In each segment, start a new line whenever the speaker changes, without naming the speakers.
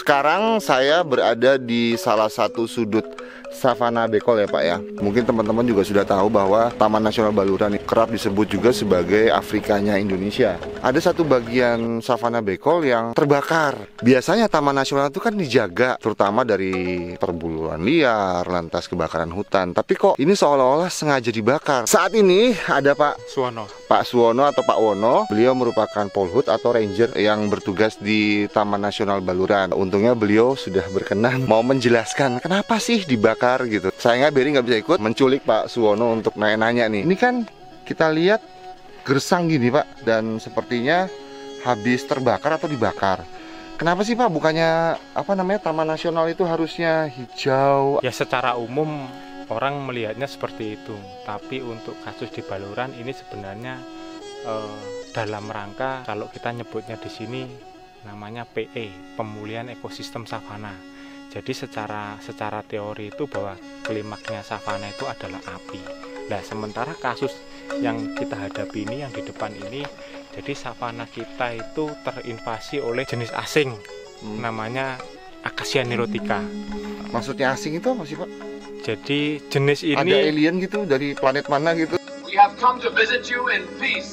Sekarang saya berada di salah satu sudut Savana Bekol ya Pak ya. Mungkin teman-teman juga sudah tahu bahwa Taman Nasional Baluran kerap disebut juga sebagai Afrikanya Indonesia. Ada satu bagian Savana Bekol yang terbakar. Biasanya Taman Nasional itu kan dijaga, terutama dari perburuan liar, lantas kebakaran hutan. Tapi kok ini seolah-olah sengaja dibakar. Saat ini ada Pak
Suwono.
Pak Suwono atau Pak Wono. Beliau merupakan Polhut atau Ranger yang bertugas di Taman Nasional Baluran. Untungnya beliau sudah berkenan mau menjelaskan kenapa sih dibakar gitu. Sayangnya Berry nggak bisa ikut menculik Pak Suwono untuk nanya-nanya nih. Ini kan kita lihat gersang gini Pak, dan sepertinya habis terbakar atau dibakar. Kenapa sih Pak? Bukannya Taman Nasional itu harusnya hijau?
Ya secara umum orang melihatnya seperti itu. Tapi untuk kasus di Baluran ini sebenarnya dalam rangka kalau kita nyebutnya di sini namanya PE, pemulihan ekosistem savana. Jadi secara teori itu bahwa klimaksnya savana itu adalah api. Nah, sementara kasus yang kita hadapi ini, yang di depan ini, jadi savana kita itu terinvasi oleh jenis asing, namanya Acacia nilotica.
Maksudnya asing itu apa sih Pak?
Jadi jenis ini
ada alien gitu dari planet mana gitu?
We have come to visit you in peace.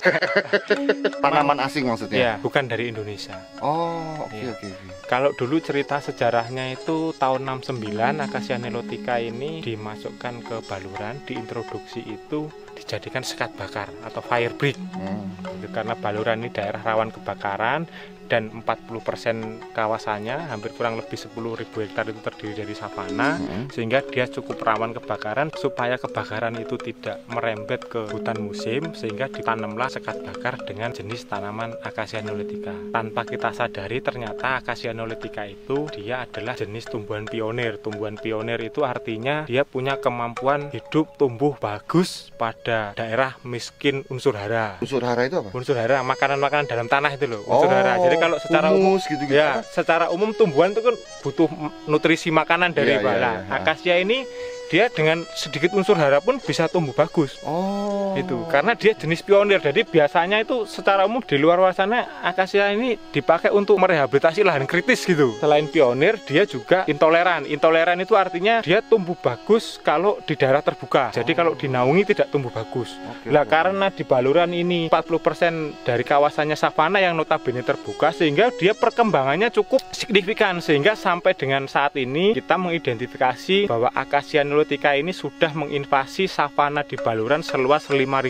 Tanaman asing maksudnya?
Ya, bukan dari Indonesia.
Oh, oke.
Kalau dulu cerita sejarahnya itu tahun 69 Acacia nilotica ini dimasukkan ke Baluran, diintroduksi itu dijadikan sekat bakar atau fire brick. Karena Baluran ini daerah rawan kebakaran dan 40% kawasannya, hampir kurang lebih 10.000 hektar itu terdiri dari savana, sehingga dia cukup rawan kebakaran. Supaya kebakaran itu tidak merembet ke hutan musim, sehingga ditanamlah sekat bakar dengan jenis tanaman Acacia nilotica. Tanpa kita sadari ternyata Acacia nilotica itu dia adalah jenis tumbuhan pionir. Tumbuhan pionir itu artinya dia punya kemampuan hidup tumbuh bagus pada daerah miskin unsur hara.
Unsur hara itu apa?
Unsur hara, makanan-makanan dalam tanah itu loh, unsur hara. Jadi kalau secara umum
gitu,
ya, secara umum tumbuhan itu kan butuh nutrisi makanan dari bala. Akasia ini dia dengan sedikit unsur hara pun bisa tumbuh bagus. Itu karena dia jenis pionir. Jadi biasanya itu secara umum di luar sana akasia ini dipakai untuk merehabilitasi lahan kritis gitu. Selain pionir, dia juga intoleran. Intoleran itu artinya dia tumbuh bagus kalau di daerah terbuka. Jadi kalau dinaungi tidak tumbuh bagus. Karena di Baluran ini 40% dari kawasannya savana yang notabene terbuka, sehingga dia perkembangannya cukup signifikan, sehingga sampai dengan saat ini kita mengidentifikasi bahwa Acacia nilotica ini sudah menginvasi savana di Baluran seluas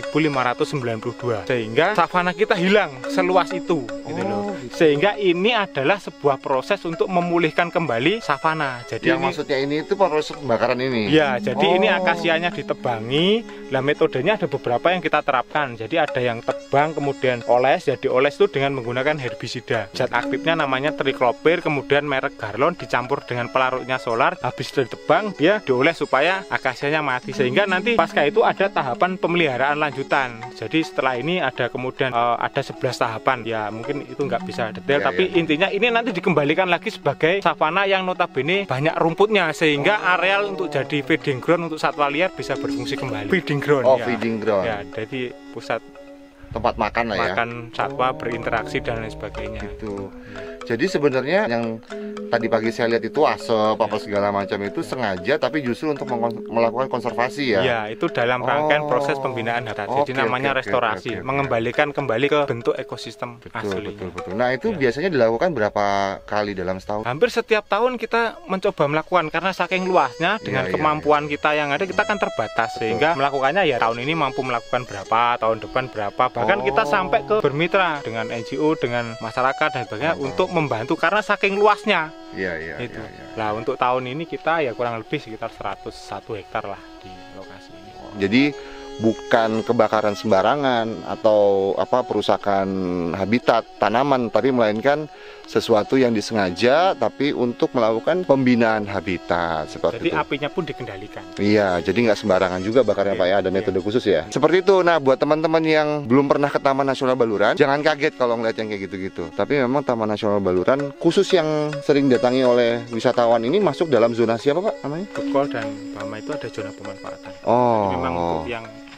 5.592, sehingga savana kita hilang seluas itu gitu loh. Sehingga ini adalah sebuah proses untuk memulihkan kembali savana. Jadi
yang maksudnya ini itu proses pembakaran ini.
Ya, jadi ini akasianya ditebangi. Lah metodenya ada beberapa yang kita terapkan. Jadi ada yang tebang kemudian oles. Jadi oles itu dengan menggunakan herbisida. Zat aktifnya namanya triklopir, kemudian merek Garlon dicampur dengan pelarutnya solar. Habis ditebang dia dioles supaya akasianya mati, sehingga nanti pasca itu ada tahapan pemeliharaan lanjutan. Jadi setelah ini ada kemudian ada 11 tahapan. Ya mungkin itu nggak bisa detail, tapi intinya ini nanti dikembalikan lagi sebagai savana yang notabene banyak rumputnya, sehingga areal untuk jadi feeding ground untuk satwa liar bisa berfungsi kembali. Feeding ground.
Feeding ground.
Ya, jadi pusat
tempat makan lah ya.
Makan satwa, berinteraksi dan lain sebagainya.
Gitu. Jadi sebenarnya yang tadi pagi saya lihat itu asap apa segala macam itu sengaja, tapi justru untuk melakukan konservasi ya.
Iya, itu dalam rangkaian proses pembinaan habitat. Jadi namanya restorasi, mengembalikan kembali ke bentuk ekosistem asli.
Betul. Nah, itu biasanya dilakukan berapa kali dalam setahun?
Hampir setiap tahun kita mencoba melakukan, karena saking luasnya dengan kemampuan kita yang ada, kita kan terbatas, sehingga melakukannya ya tahun ini mampu melakukan berapa, tahun depan berapa. Bahkan kita sampai ke bermitra dengan NGO, dengan masyarakat dan sebagainya untuk membantu karena saking luasnya. Itu. Nah, untuk tahun ini kita ya kurang lebih sekitar 101 hektar lah di lokasi ini.
Jadi bukan kebakaran sembarangan atau perusakan habitat tanaman, tapi melainkan sesuatu yang disengaja tapi untuk melakukan pembinaan habitat seperti
jadi
itu.
Apinya pun dikendalikan.
Iya, jadi nggak sembarangan juga bakarnya Pak ya, ada metode khusus ya. Seperti itu. Nah, buat teman-teman yang belum pernah ke Taman Nasional Baluran, jangan kaget kalau ngeliat yang kayak gitu-gitu. Tapi memang Taman Nasional Baluran khusus yang sering datangi oleh wisatawan ini masuk dalam zona siapa Pak namanya?
Bekol dan Bama itu ada zona pemanfaatan.
Oh.
Jadi memang untuk yang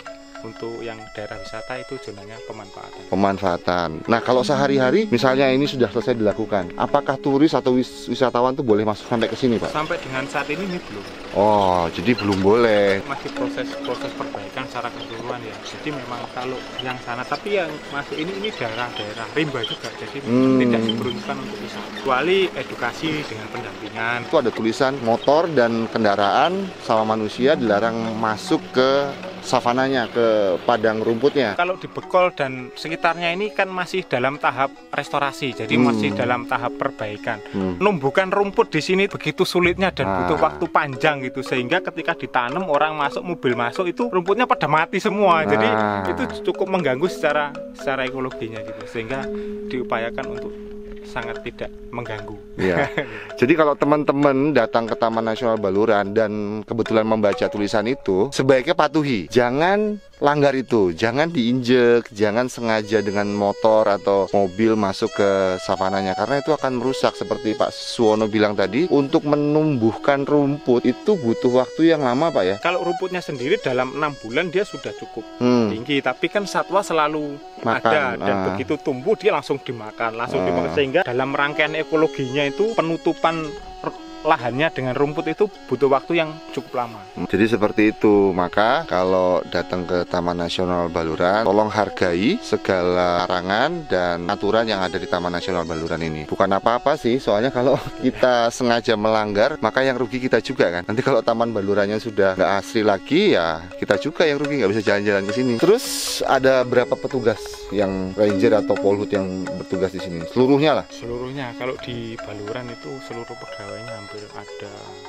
untuk yang daerah wisata itu zonanya pemanfaatan.
Pemanfaatan. Nah, kalau sehari-hari misalnya ini sudah selesai dilakukan, apakah turis atau wisatawan tuh boleh masuk sampai ke sini, Pak?
Sampai dengan saat ini belum.
Oh, jadi belum boleh.
Masih proses perbaikan secara keseluruhan ya. Jadi memang kalau yang sana, tapi yang masuk ini daerah-daerah rimba juga. Jadi tidak diperuntukkan untuk wisata. Kecuali edukasi dengan pendampingan.
Itu ada tulisan motor dan kendaraan sama manusia dilarang masuk ke savananya, ke padang rumputnya.
Kalau di Bekol dan sekitarnya ini kan masih dalam tahap restorasi, jadi masih dalam tahap perbaikan. Numbuhkan rumput di sini begitu sulitnya dan butuh waktu panjang gitu, sehingga ketika ditanam orang masuk, mobil masuk itu rumputnya pada mati semua. Jadi itu cukup mengganggu secara ekologinya gitu, sehingga diupayakan untuk sangat tidak mengganggu.
Ya. Jadi kalau teman-teman datang ke Taman Nasional Baluran dan kebetulan membaca tulisan itu, sebaiknya patuhi. Jangan langgar itu, jangan diinjek, jangan sengaja dengan motor atau mobil masuk ke savananya, karena itu akan merusak. Seperti Pak Suwono bilang tadi, untuk menumbuhkan rumput itu butuh waktu yang lama, Pak ya.
Kalau rumputnya sendiri dalam 6 bulan dia sudah cukup tinggi, tapi kan satwa selalu ada dan begitu tumbuh dia langsung dimakan, sehingga dalam rangkaian ekologinya itu penutupan lahannya dengan rumput itu butuh waktu yang cukup lama.
Jadi seperti itu. Maka kalau datang ke Taman Nasional Baluran, tolong hargai segala larangan dan aturan yang ada di Taman Nasional Baluran ini. Bukan apa-apa sih, soalnya kalau kita sengaja melanggar, maka yang rugi kita juga kan. Nanti kalau Taman Balurannya sudah nggak asri lagi, ya kita juga yang rugi, nggak bisa jalan-jalan ke sini. Terus ada berapa petugas yang ranger atau polhut yang bertugas di sini? Seluruhnya lah?
Seluruhnya. Kalau di Baluran itu seluruh pegawainya hampir ada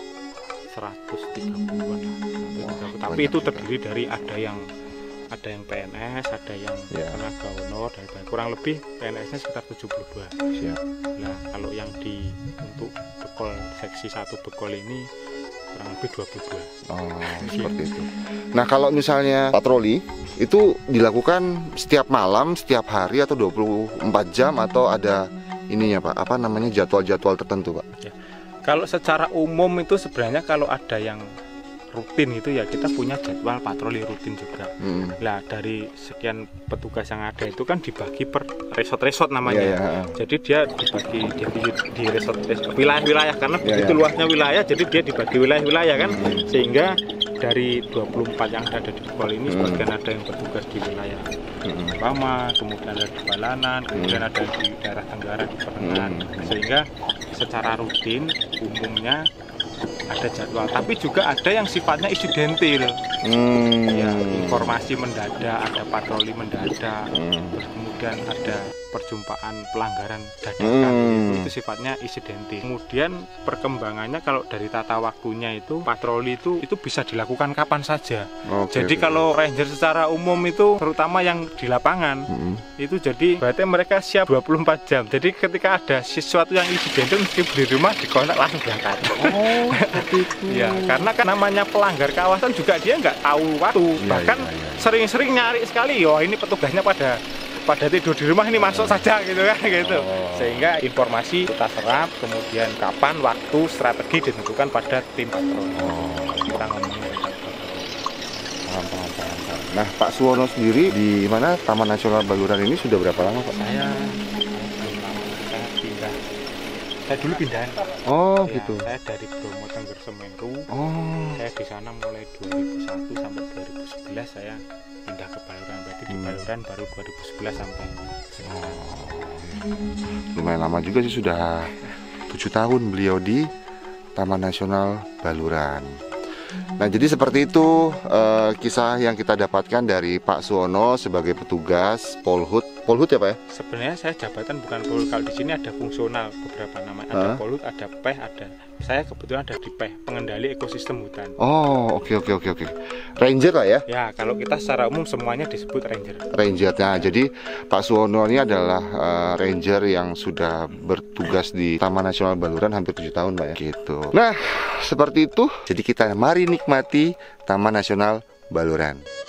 130-an. Tapi itu terdiri dari ada yang PNS, ada yang tenaga honor, dan kurang lebih PNS-nya sekitar 72.
Siap.
Nah, kalau yang untuk Bekol seksi 1 Bekol ini kurang lebih 22.
Oh, seperti itu. Nah, kalau misalnya patroli itu dilakukan setiap malam, setiap hari atau 24 jam atau ada ininya, Pak? Apa namanya, jadwal-jadwal tertentu, Pak?
Ya. Kalau secara umum itu sebenarnya kalau ada yang rutin itu ya kita punya jadwal patroli rutin juga. Nah, dari sekian petugas yang ada itu kan dibagi per resort namanya. Jadi dia dibagi di resort wilayah-wilayah, karena begitu luasnya wilayah, jadi dia dibagi wilayah-wilayah kan, sehingga dari 24 yang ada di Bekol ini sebagian ada yang bertugas di wilayah Pama, kemudian ada di Balanan, kemudian ada di daerah Tenggara di Perengan, sehingga secara rutin umumnya ada jadwal, tapi juga ada yang sifatnya insidentil. Ya, informasi mendadak, ada patroli mendadak, terus kemudian ada perjumpaan pelanggaran dadakan, itu sifatnya insidentil. Kemudian perkembangannya kalau dari tata waktunya itu patroli itu bisa dilakukan kapan saja. Jadi kalau ranger secara umum itu terutama yang di lapangan itu jadi berarti mereka siap 24 jam. Jadi ketika ada sesuatu yang insidentil meskipun di rumah dikontak langsung berangkat. Ya, karena kan namanya pelanggar kawasan juga dia nggak tahu waktu, bahkan sering-sering nyari sekali. Ini petugasnya pada tidur di rumah, ini masuk saja gitu kan gitu. Sehingga informasi kita serap, kemudian kapan, waktu, strategi ditentukan pada tim patroli. Kita ngomongin.
Nah, Pak Suwono sendiri di mana Taman Nasional Baluran ini sudah berapa lama, Pak?
Saya dulu pindahan.
Gitu.
Saya dari Bromo Tengger Semeru. Saya di sana mulai 2001 sampai 2011 saya pindah ke Baluran. Berarti di Baluran baru 2011 sampai sekarang.
Lumayan lama juga sih, sudah 7 tahun beliau di Taman Nasional Baluran. Nah, jadi seperti itu kisah yang kita dapatkan dari Pak Suwono sebagai petugas polhut ya, Pak ya?
Sebenarnya saya jabatan bukan polhut. Kalau di sini ada fungsional beberapa nama. Ada polhut, ada peh, ada. Saya kebetulan ada di peh, pengendali ekosistem hutan.
Oke. Ranger lah ya?
Ya, kalau kita secara umum semuanya disebut ranger.
Nah, jadi Pak Suwono ini adalah ranger yang sudah bertugas di Taman Nasional Baluran hampir 7 tahun, Pak ya? Gitu. Nah, seperti itu. Jadi kita mari nikmati Taman Nasional Baluran.